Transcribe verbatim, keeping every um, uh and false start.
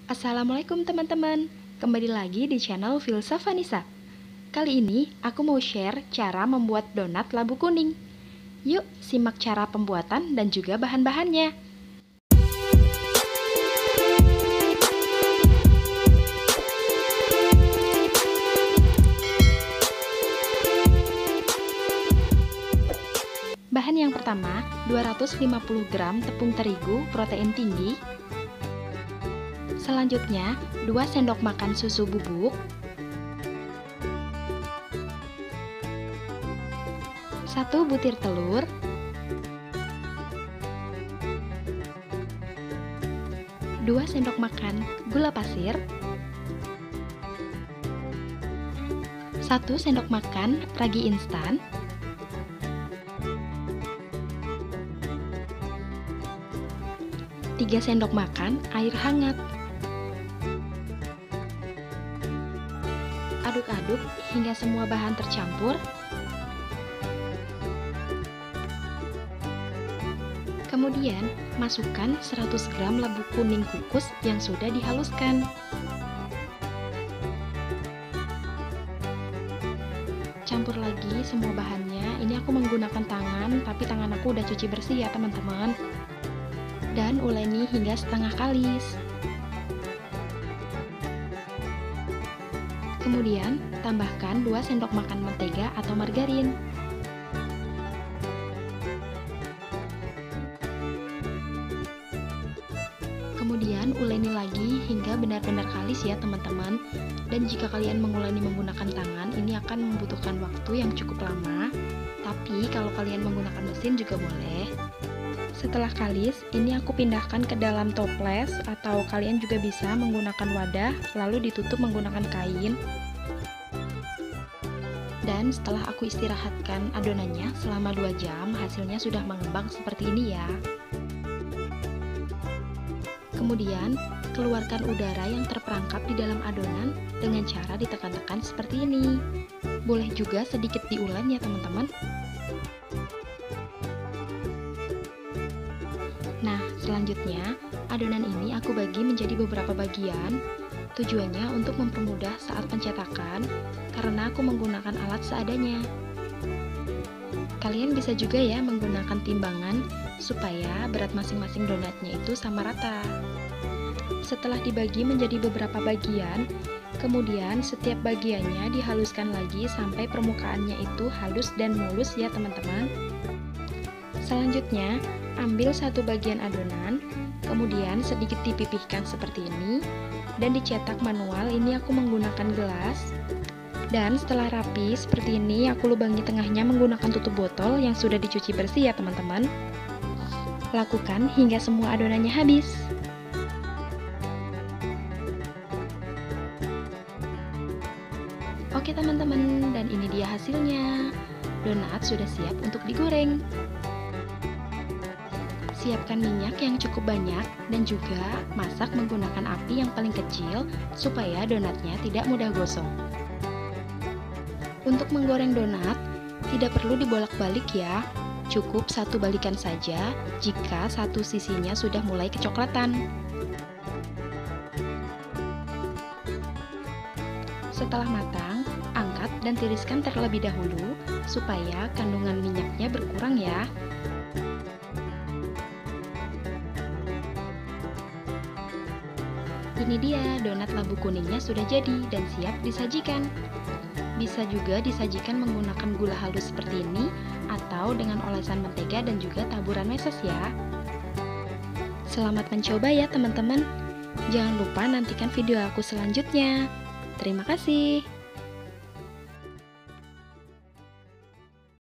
Assalamualaikum teman-teman, kembali lagi di channel Filsa Vanisa. Kali ini aku mau share cara membuat donat labu kuning. Yuk simak cara pembuatan dan juga bahan-bahannya. Bahan yang pertama, dua ratus lima puluh gram tepung terigu protein tinggi. Selanjutnya, dua sendok makan susu bubuk, satu butir telur, dua sendok makan gula pasir, satu sendok makan ragi instan, tiga sendok makan air hangat. Aduk-aduk hingga semua bahan tercampur. Kemudian, masukkan seratus gram labu kuning kukus yang sudah dihaluskan. Campur lagi semua bahannya. Ini aku menggunakan tangan, tapi tangan aku udah cuci bersih ya teman-teman. Dan uleni hingga setengah kalis. Kemudian, tambahkan dua sendok makan mentega atau margarin. Kemudian, uleni lagi hingga benar-benar kalis ya teman-teman. Dan jika kalian menguleni menggunakan tangan, ini akan membutuhkan waktu yang cukup lama. Tapi kalau kalian menggunakan mesin juga boleh. Setelah kalis, ini aku pindahkan ke dalam toples atau kalian juga bisa menggunakan wadah lalu ditutup menggunakan kain. Dan setelah aku istirahatkan adonannya selama dua jam, hasilnya sudah mengembang seperti ini ya. Kemudian, keluarkan udara yang terperangkap di dalam adonan dengan cara ditekan-tekan seperti ini. Boleh juga sedikit diulen ya teman-teman. Nah, selanjutnya, adonan ini aku bagi menjadi beberapa bagian. Tujuannya untuk mempermudah saat pencetakan, karena aku menggunakan alat seadanya. Kalian bisa juga ya menggunakan timbangan, supaya berat masing-masing donatnya itu sama rata. Setelah dibagi menjadi beberapa bagian, kemudian setiap bagiannya dihaluskan lagi sampai permukaannya itu halus dan mulus ya teman-teman. Selanjutnya, ambil satu bagian adonan, kemudian sedikit dipipihkan seperti ini, dan dicetak manual. Ini aku menggunakan gelas. Dan setelah rapi seperti ini, aku lubangi tengahnya menggunakan tutup botol yang sudah dicuci bersih ya teman-teman. Lakukan hingga semua adonannya habis. Oke teman-teman, dan ini dia hasilnya. Donat sudah siap untuk digoreng. Siapkan minyak yang cukup banyak dan juga masak menggunakan api yang paling kecil supaya donatnya tidak mudah gosong. Untuk menggoreng donat, tidak perlu dibolak-balik ya, cukup satu balikan saja jika satu sisinya sudah mulai kecoklatan. Setelah matang, angkat dan tiriskan terlebih dahulu supaya kandungan minyaknya berkurang ya. Ini dia, donat labu kuningnya sudah jadi dan siap disajikan. Bisa juga disajikan menggunakan gula halus seperti ini, atau dengan olesan mentega dan juga taburan meses ya. Selamat mencoba ya teman-teman. Jangan lupa nantikan video aku selanjutnya. Terima kasih.